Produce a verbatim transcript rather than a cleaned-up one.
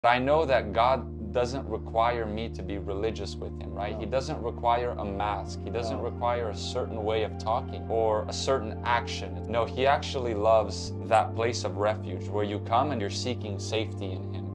I know that God doesn't require me to be religious with him, right? He doesn't require a mask. He doesn't require a certain way of talking or a certain action. No, he actually loves that place of refuge where you come and you're seeking safety in him.